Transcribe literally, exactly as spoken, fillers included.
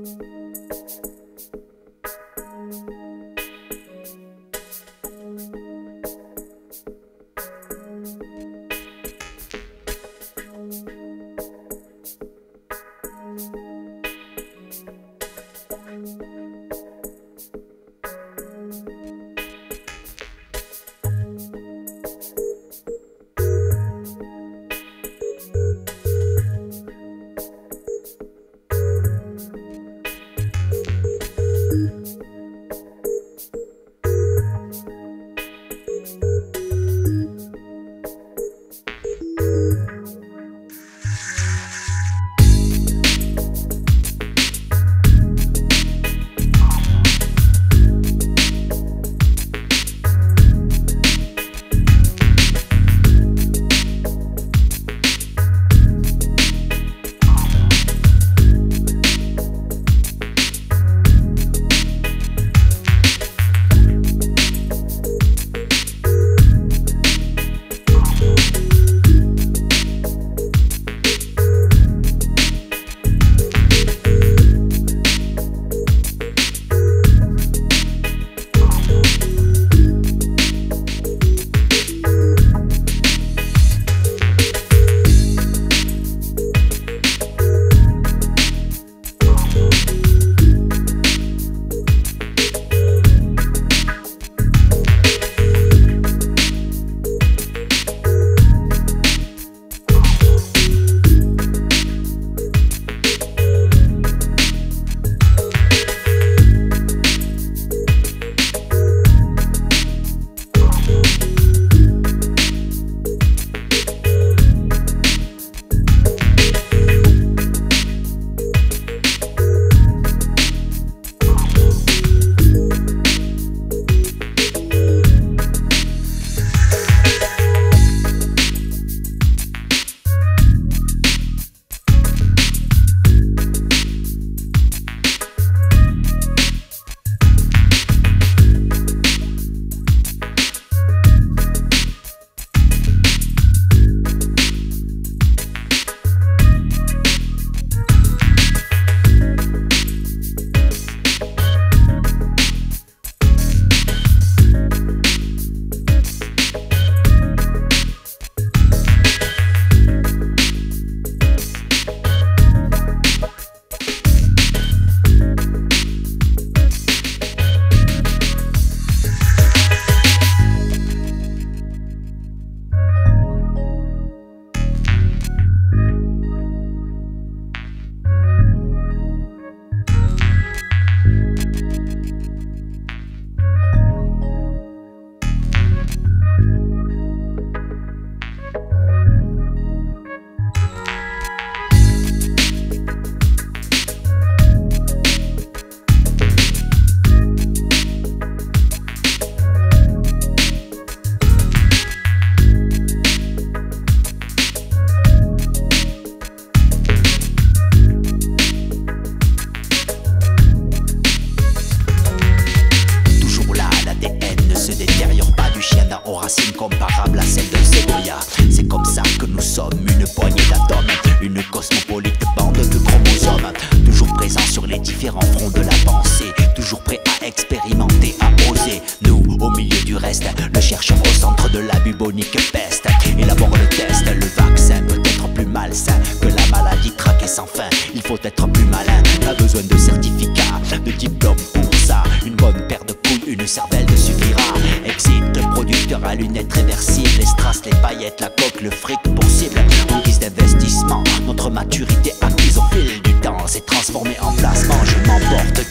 comparable à celle de Ségoya. C'est comme ça que nous sommes, une poignée d'atomes, une cosmopolite bande de chromosomes, toujours présents sur les différents fronts de la pensée, toujours prêts à expérimenter, à oser. Nous, au milieu du reste, le chercheur au centre de la bubonique peste, élabore le test, le vaccin peut être plus malsain que la maladie traquée sans fin. Il faut être plus malin, pas besoin de certificat, de diplôme pour ça. Une bonne paire de couilles, une cervelle te suffira. Exit, producteur à lunettes réversibles, les strass, les paillettes, la coque, le fric possible. En guise d'investissement, notre maturité acquise au fil du temps s'est transformée en placement. Je m'emporte